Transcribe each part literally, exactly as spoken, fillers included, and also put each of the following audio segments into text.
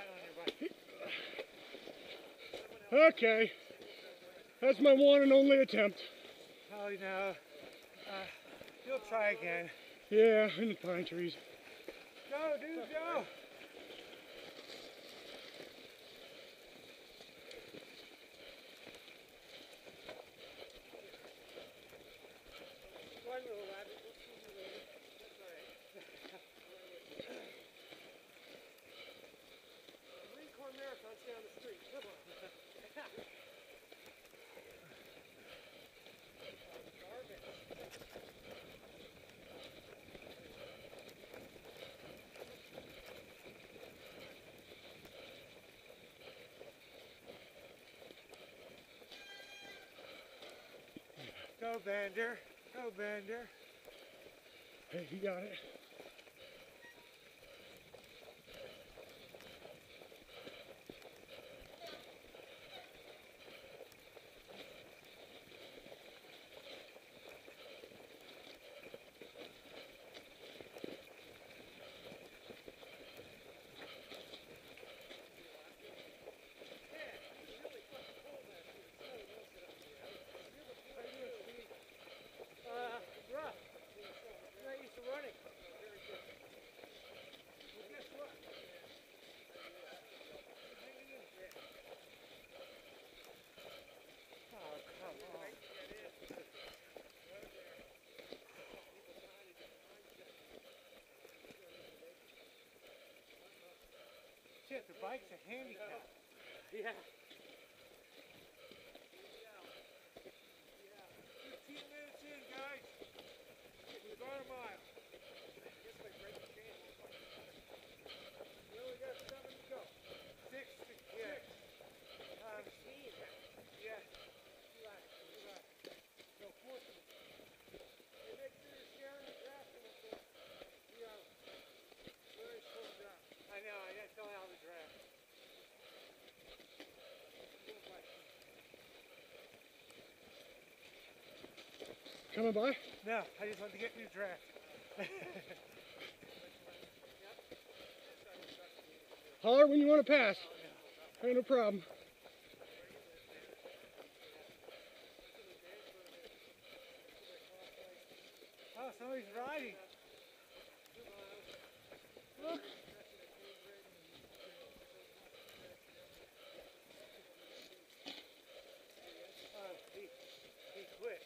Okay, that's my one and only attempt. Oh, you know, uh, you'll try again. Yeah, in the pine trees. Go, dude, go! One little rabbit, we'll see you later. That's all right. Marine Corps Marathon's down the street. Come on. Go, Bender. Go, Bender. Hey, you got it. Shit, the bike's a handicap. Yeah. fifteen minutes in, guys. We've got a mile. We only got seven to go. Six to yeah. Um, yeah. So four. Hey, make sure you're sharing the grass in it. Yeah. Very slow down. I know, I gotta tell how the draft. Coming by? No, I just want to get through the draft. Holler when you want to pass. Ain't no problem. Oh, somebody's riding. Look. Oh, he, he quit.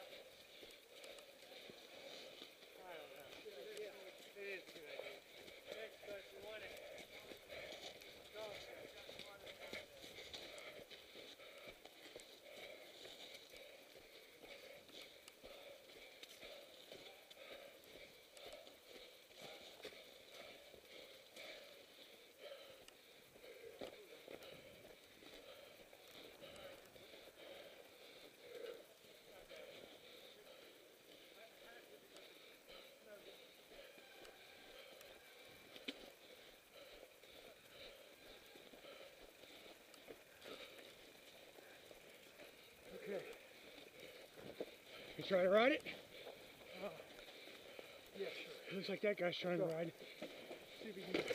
I don't know. It is too late. Next person won it. Go. Okay. You trying to ride it? Oh. Yeah, sure. Looks like that guy's trying Go. to ride. See if we can.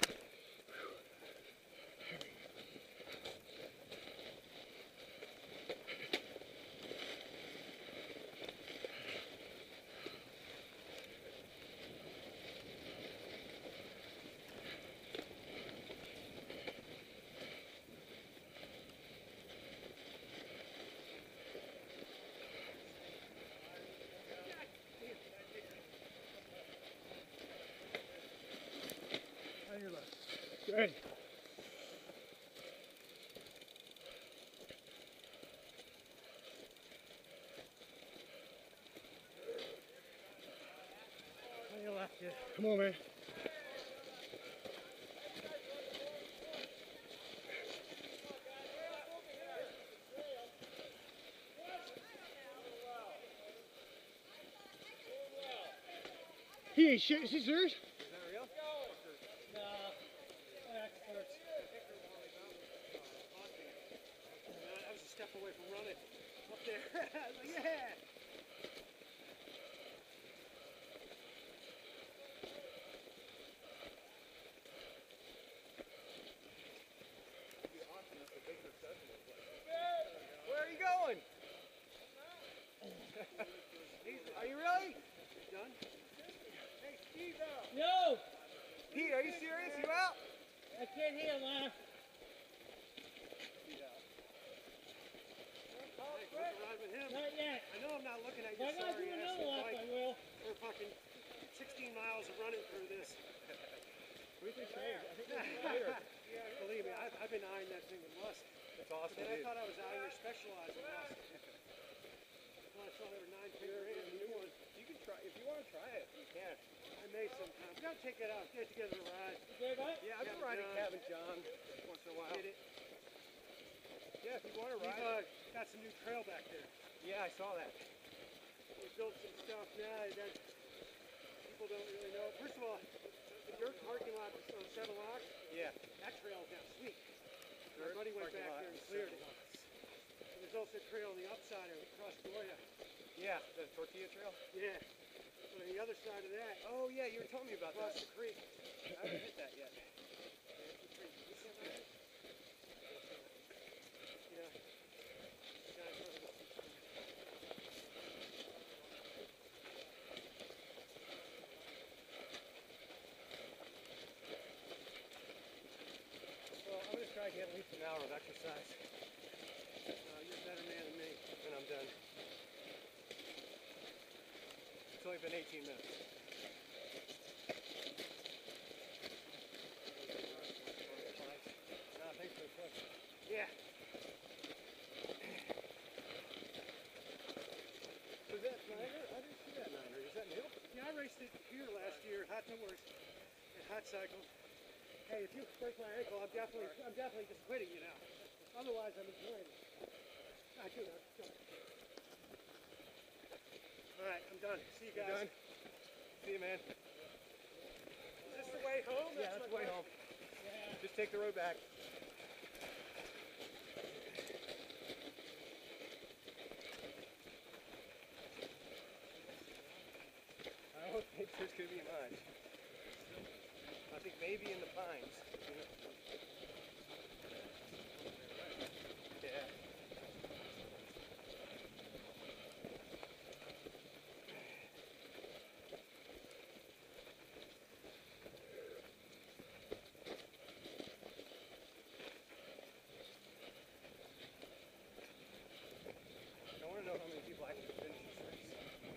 On your left. Good. On your left, yeah. Come on, man. He ain't shit. Is he serious? Is that real? No. Experts. I was a step away from running. Up there. I was like, yeah! Pete, are you serious? You out? I can't hear, Lana. Not yet. I know I'm not looking at If your I gotta do sorry ass another lap, bike. I will. We're fucking sixteen miles of running through this. We think so. I think it's later. Believe me, I've, I've been eyeing that thing with lust. It's awesome, And I dude. thought I was eyeing your specialized with lust. When I saw there were nine figure eight, the new one. You can try, if you want to try it, you can. I may sometime. We gotta take that out. Get together a ride. Okay, bud? Yeah, I've been Cabin riding John. Cabin John once in a while. Get it. Yeah, if you want to We've ride uh, it. got some new trail back there. Yeah, I saw that. We built some stuff now that people don't really know. First of all, the dirt parking lot on Seven Locks, Yeah. that trail's now sweet. My Dirt buddy went parking back lot there and on cleared Seven it. And there's also a trail on the upside of it, across Goya. Yeah, the tortilla trail. Yeah. But on the other side of that, Oh yeah, you were telling me about across that. the creek. I haven't hit that yet. Yeah. The guy in front of us. Well, I'm gonna try to get at least an hour of exercise, Uh, you're a better man than me. and I'm done. It's only been eighteen minutes. Nah, thanks for the tip. Yeah. Was that Niner? I didn't see that Niner. Is that new? Yeah, I raced it here last year, hot numbers, at Hot Cycle. Hey, if you break my ankle, I'm definitely, I'm definitely just quitting, you know. Otherwise, I'm enjoying it. I do that. All right, I'm done. See you You guys. done? See you, man. Is this the way home? Yeah, that's the way home. Just take the road back. I don't think there's gonna be much. I think maybe in the pines. You know? Yeah. I want to know how many people actually finish this race.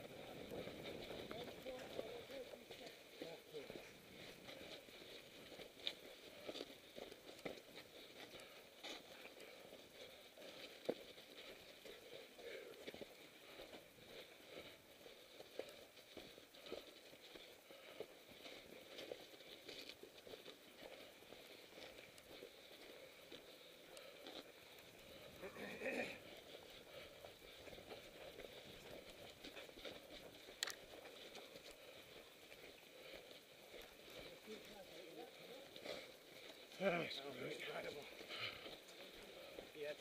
That was incredible. Yet.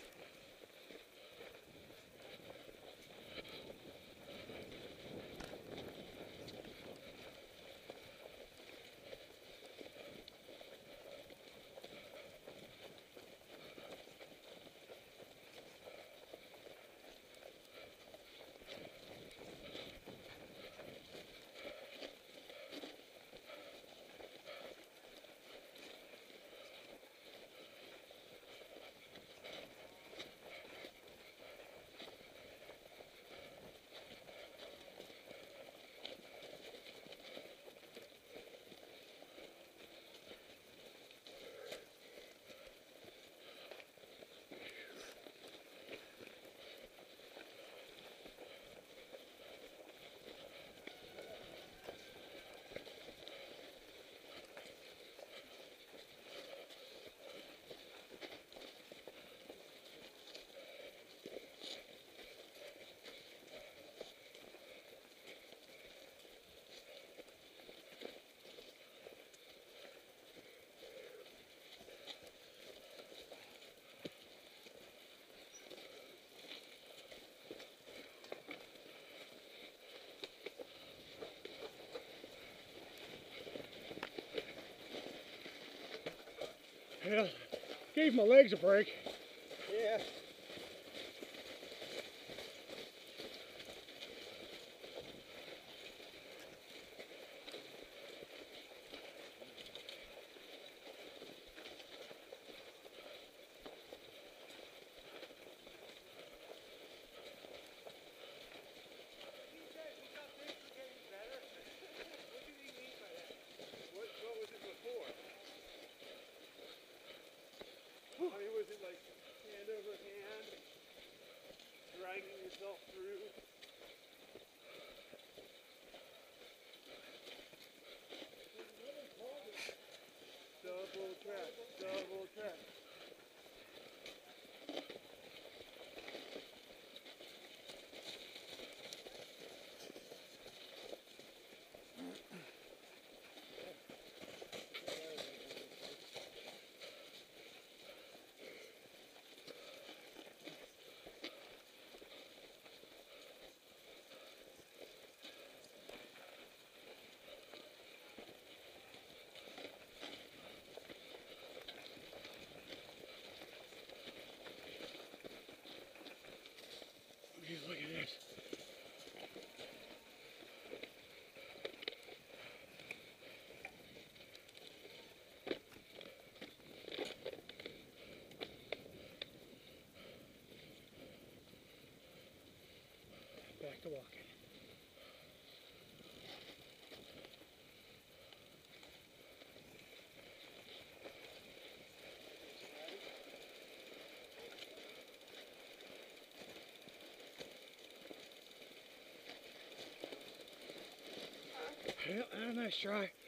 Yeah, gave my legs a break. Yeah. dragging yourself through. Double track, double track. Just look at this. Back to walking. Yeah, a nice try.